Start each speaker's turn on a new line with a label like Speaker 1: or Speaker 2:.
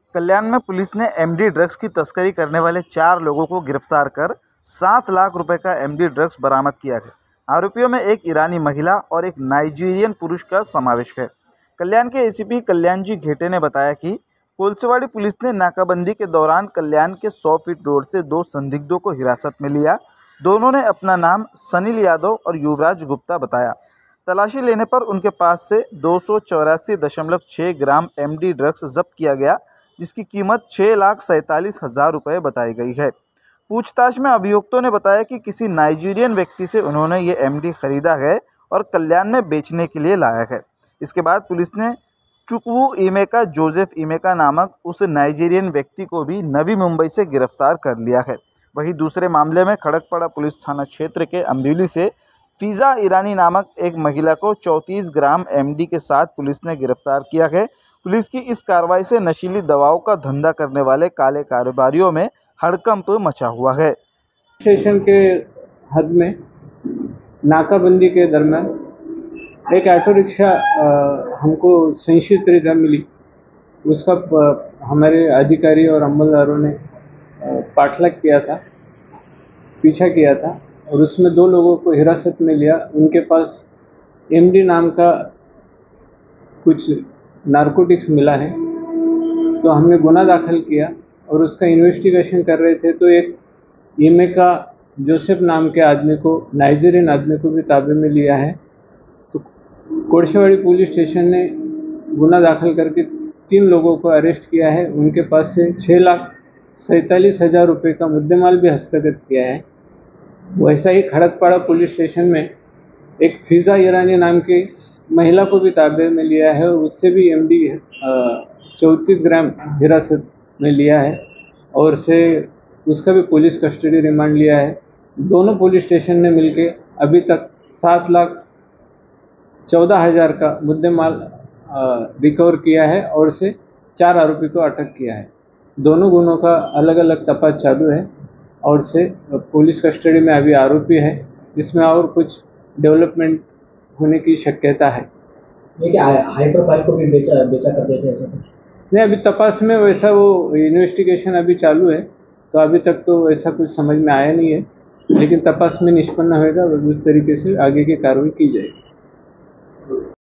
Speaker 1: कल्याण में पुलिस ने MD drugs की तस्करी करने वाले 4 लोगों को गिरफ्तार कर 7 लाख रुपए का एमडी ड्रग्स बरामद किया है। आरोपियों में एक ईरानी महिला और एक नाइजीरियन पुरुष का समावेश है। कल्याण के एसीपी कल्याण जी घेटे ने बताया कि कोलसेवाड़ी पुलिस ने नाकाबंदी के दौरान कल्याण के 100 फीट रोड से 2 संदिग्धों को हिरासत में लिया। दोनों ने अपना नाम सनील यादव और युवराज गुप्ता बताया। तलाशी लेने पर उनके पास से 284.6 ग्राम एमडी ड्रग्स जब्त किया गया, जिसकी कीमत 6,47,000 रुपये बताई गई है। पूछताछ में अभियुक्तों ने बताया कि किसी नाइजीरियन व्यक्ति से उन्होंने ये एमडी खरीदा है और कल्याण में बेचने के लिए लाया है। इसके बाद पुलिस ने चुकवू इमेका जोसेफ इमेका नामक उस नाइजीरियन व्यक्ति को भी नवी मुंबई से गिरफ्तार कर लिया है। वहीं दूसरे मामले में खड़गपाड़ा पुलिस थाना क्षेत्र के अम्बिवली से फ़िज़ा ईरानी नामक एक महिला को 34 ग्राम एमडी के साथ पुलिस ने गिरफ्तार किया है। पुलिस की इस कार्रवाई से नशीली दवाओं का धंधा करने वाले काले कारोबारियों में हड़कंप मचा हुआ है।
Speaker 2: स्टेशन के हद में नाकाबंदी के दरमियान एक ऑटो रिक्शा हमको संशयित तरीका मिली। उसका हमारे अधिकारी और अमलदारों ने पाठलाग किया था, पीछा किया था और उसमें 2 लोगों को हिरासत में लिया। उनके पास एमडी नाम का कुछ नारकोटिक्स मिला है, तो हमने गुना दाखिल किया और उसका इन्वेस्टिगेशन कर रहे थे। तो एक इमेका जोसेफ नाम के आदमी को, नाइजीरियन आदमी को भी ताबे में लिया है। तो कोलसेवाड़ी पुलिस स्टेशन ने गुना दाखिल करके 3 लोगों को अरेस्ट किया है। उनके पास से 6,47,000 रुपये का मुद्देमाल भी हस्तगत किया है। वैसा ही खड़गपाड़ा पुलिस स्टेशन में एक फ़िज़ा ईरानी नाम की महिला को भी ताबे में लिया है और उससे भी एमडी 34 ग्राम हिरासत में लिया है और उसका भी पुलिस कस्टडी रिमांड लिया है। दोनों पुलिस स्टेशन ने मिलके अभी तक 7,14,000 का मुद्देमाल रिकवर किया है और 4 आरोपी को अटक किया है। दोनों गुनों का अलग अलग तपास चालू है और पुलिस कस्टडी में अभी आरोपी है। इसमें और कुछ डेवलपमेंट होने की शक्यता है।
Speaker 3: ये क्या हाई प्रोफाइल को भी बेचा करते थे ऐसा कुछ?
Speaker 2: नहीं, अभी तपास में वैसा वो इन्वेस्टिगेशन अभी चालू है, तो अभी तक तो वैसा कुछ समझ में आया नहीं है, लेकिन तपास में निष्पन्न होएगा और उस तरीके से आगे की कार्रवाई की जाएगी।